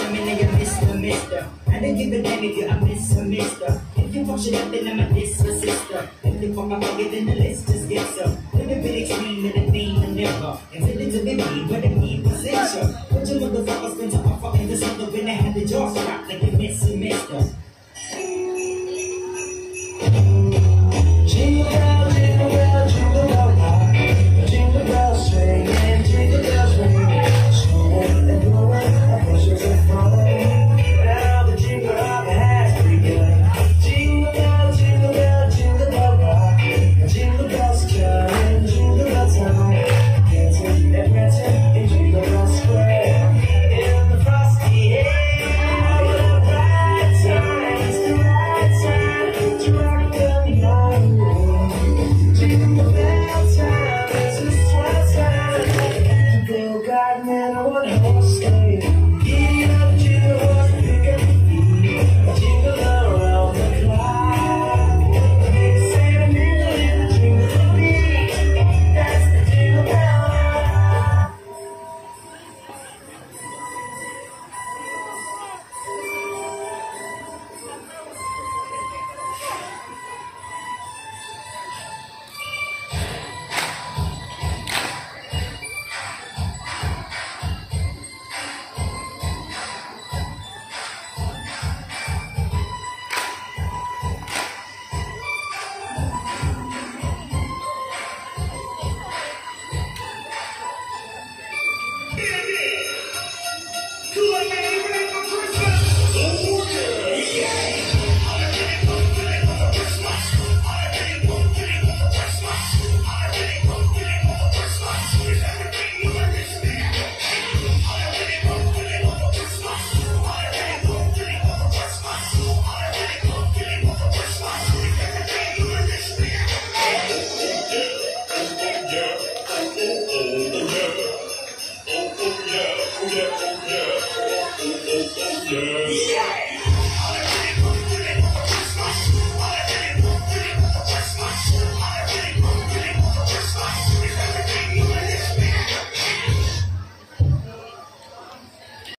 me now you're Mr. I don't give a damn if you're a Mr. If you function up, then I'm a sister. If you fuck up, then the list just gets up. Little bit extreme, little thing, and never. If it is a baby, but it need position. Put your motherfuckers spin to offer in the center when I had the jaw strap like a Mister. Jingle bell, jingle bell, jingle bell rock. Jingle bells swing and jingle bells ring. Snowing and blowing, our bushes are falling. Now the jingle hop has begun. Jingle bell, jingle bell, jingle bell rock. Jingle bells chime, jingle bell town. Dancing and prancing in Jingle Bell Square. In the frosty air, the right time, it's the right time to rock the night. Jingle bell time, it's a swell time to go guiding in a one-horse sleigh. Giddy up, jingle horse, pick up your feet, jingle around the clock. Make a Santa mingle in the jingle beat. That's the jingle bell rock. Yeah.